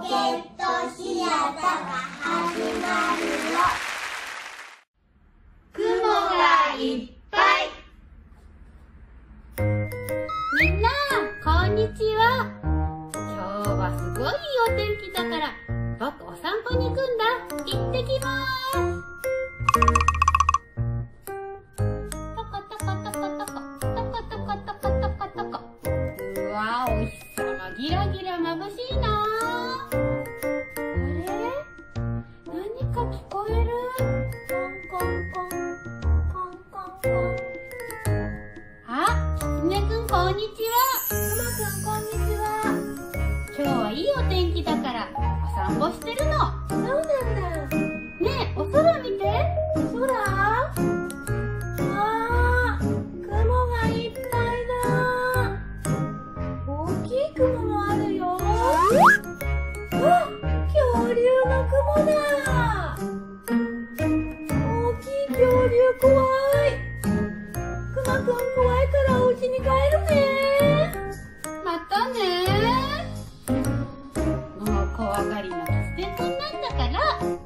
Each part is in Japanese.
ケットシアターが始まるよ。雲がいっぱい。 みんな、こんにちは。今日はすごいいいお天気だから、僕お散歩に行くんだ。行ってきまーす。トコトコトコトコ、トコトコトコトコトコ。うわー、お日様ギラギラ眩しいなー。あれ？何か聞こえる？コンコンコン、コンコンコン。あ、きつねくんこんにちは。くまくんこんにちは。今日はいいお天気だからお散歩してるの。そうなんだ。ねえ、お空見て。空？あー、雲がいっぱいだ。大きい雲もあるよ。あ、恐竜の雲だ。大きい恐竜怖い。くまくん怖いからお家に帰るね。またね。もう怖がりのキツネくんなんだから。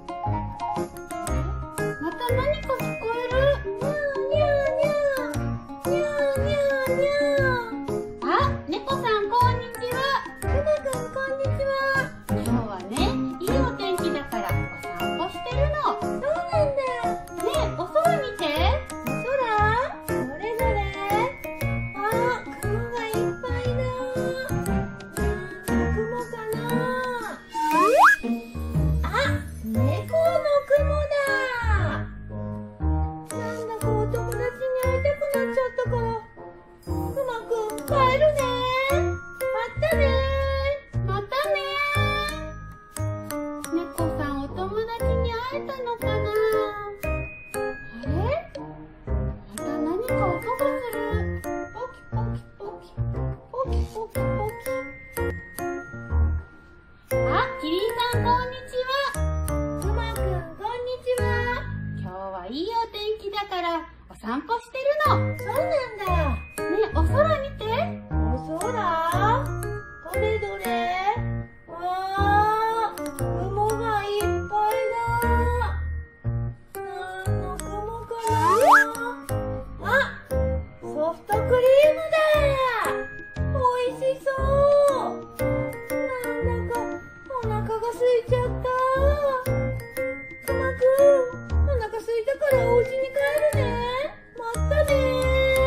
また何か聞こえる。にゃーにゃーにゃーにゃーにゃー。あ、猫さんこんにちは。くまくんこんにちは。今日はね、いいお天気だからお散歩してるの。そうなんだ。ねえ、お空見て。空？どれどれ？あ、雲がいっぱいだ。雲かな？あ、猫の雲だ。なんだかお友達に会いたくなっちゃったから、くまくん帰るね。またね。またね。猫さんお友達に会えたのかな？あれ？また何か音がする。ポキポキポキ。ポキポキポキ。あ、キリンさんこんにちは。くまくんこんにちは。今日はいいお天気だからお散歩してるの。そうなんだ。ねえ、お空見て。お空？どれどれ？わー、雲がいっぱいだ。何の雲かな？あ、ソフトクリームだ。おいしそう。なんだかお腹が空いちゃった。くまくん、お腹空いたからお家に帰るね。またね。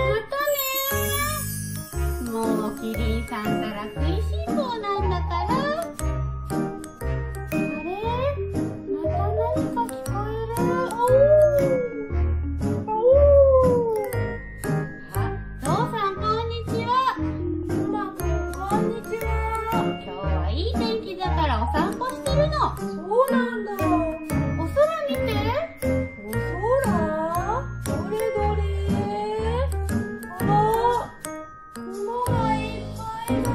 またね。もうキリンさんたら食いしん坊なんだから。あれ？また何か聞こえる。おー。おー。あ、ゾウさんこんにちは。くまくんこんにちは。今日はいい天気だからお散歩してるの。そうなんだ。お空見て。お空？どれどれ？あ、雲がいっぱいだ。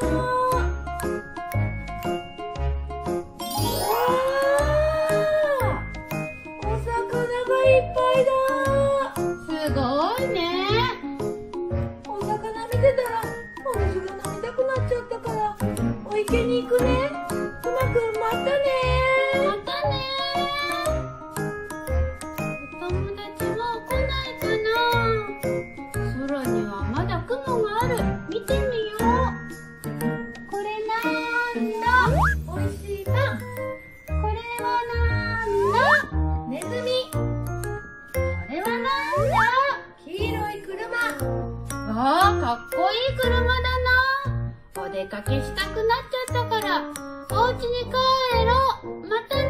お魚がいっぱいだ。すごいね。お魚見てたらお水が飲みたくなっちゃったからお池に行くね。くまくんまたね。またね。お友達もう来ないかな。空にはまだ雲がある。見てみよう。これなんだ？おいしいパン。これはなんだ？ネズミ。これはなんだ？黄色い車。わあ、かっこいい車だな。お出かけしたくなっちゃったからお家に帰ろう。また